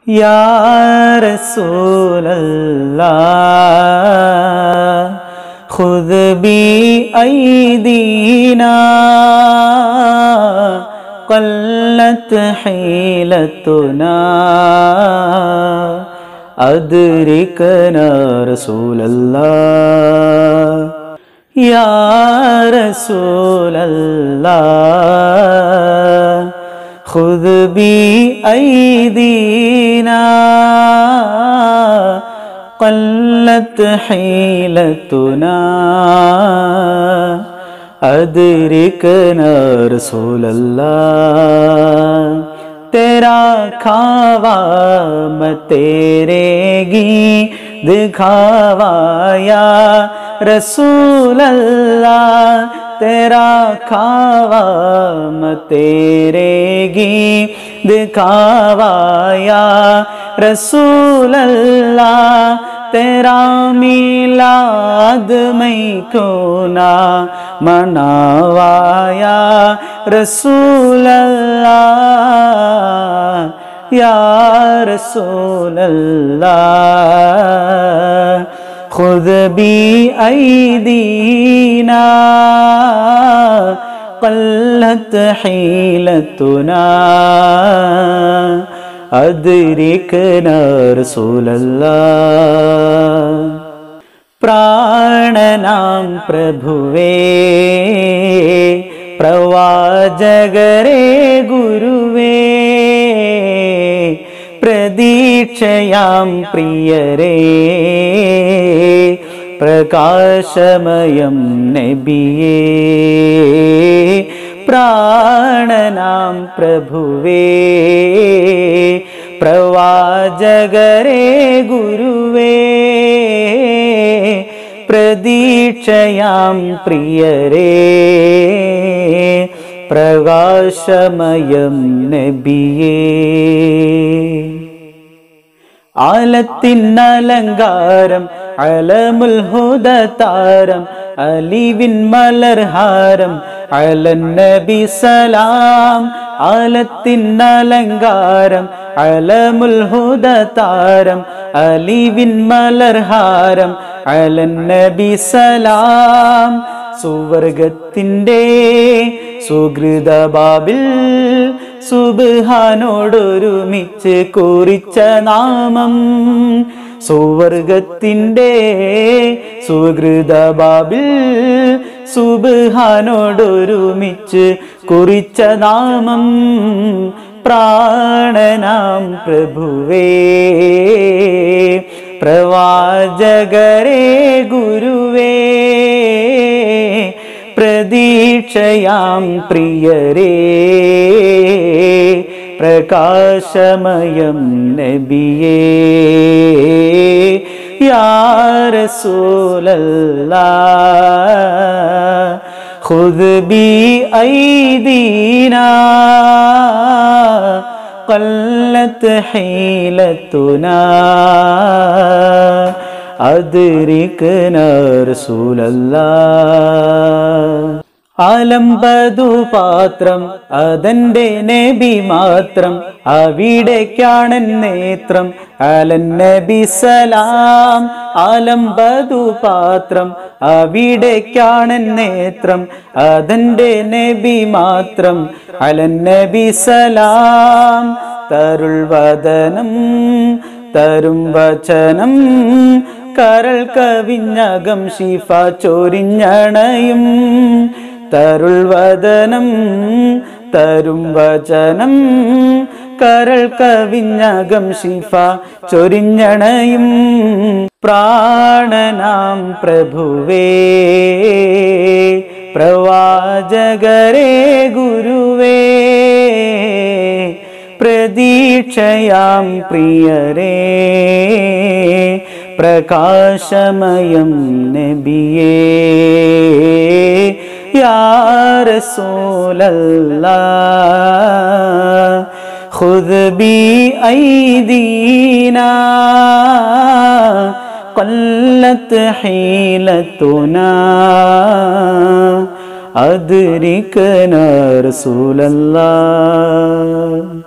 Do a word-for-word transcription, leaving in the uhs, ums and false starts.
या रसूल अल्लाह खुद भी ऐदीना क़ल्लत हीलतुना अदरिकना रसूल अल्लाह या रसूल अल्लाह खुद भी ऐदीना क़ल्लत हीलतुना अदरिकना रसूल अल्लाह तेरा खावा मैं तेरे गीत दिखावा या रसूल अल्लाह तेरा खावा मैं तेरे गीत दिखावा या रसूल अल्लाह तेरा मिलाद मैं क्यों ना मनावा या रसूल अल्लाह या रसूल अल्लाह खुद भी ऐदीना क़ल्लत हीलतुना अदरिकना रसूल अल्लाह प्राणनाम प्रभुवे प्रवाजगरे गुरुवे प्रदीक्षयां प्रियरे प्रकाशमयं नबिये प्राणनाम प्रभुवे प्रवाजगरे गुरुवे प्रदीक्षयां प्रियरे प्रकाशमयं नबिये ആലത്തിന്നലങ്കാരം അലമുൽ ഹുദതാരം അലിവിൻ മലർഹാരം അലൻ നബി സലാം ആലത്തിന്നലങ്കാരം അലമുൽ ഹുദതാരം അലിവിൻ മലർഹാരം അലൻ നബി സലാം സുവർഗത്തിൻ്റെ സുഹൃത ബാബിൽ സുബ്ഹാനോടൊരുമിച്ച് കുറിച്ച നാമം സുവർഗത്തിൻ്റെ സുഹൃത ബാബിൽ സുബ്ഹാനോടൊരുമിച്ച് കുറിച്ച നാമം പ്രാണനാം പ്രഭുവേ പ്രവാചകരേ ഗുരുവേ പ്രദീക്ഷയാം പ്രിയരേ പ്രകാശമയം നബിയേ യാ റസൂലല്ലാഹ് ഖുദ് ബി ഐദീനാ ഖല്ലത് ഹീലതുനാ അദ്രിക്നാ റസൂലല്ലാഹ് ആലംബദു പാത്രം അതെന്റെ നബി മാത്രം അവിടേക്കാണ് നേത്രം അലൻ നബി സലാം ആലംബദു പാത്രം അവിടേക്കാണ് നേത്രം അതെന്റെ നബി മാത്രം അലൻ നബി സലാം തരുൾ വദനം തരും വചനം കരൾ കവിഞ്ഞകം ശിഫ ചൊരിഞ്ഞണയും തരുൾ വദനം തരും വചനം കരൾ കവിഞ്ഞകം ശിഫ ചൊരിഞ്ഞണയും പ്രാണനാം പ്രഭുവേ പ്രവാചകരേ ഗുരുവേ പ്രദീക്ഷയാം പ്രിയരേ പ്രകാശമയം നബിയേ യാ റസൂലല്ലാഹ് ഖുദ് ബി ഐദീനാ ഖല്ലത് ഹീലതുനാ അദ്രിക്നാ റസൂലല്ലാഹ്.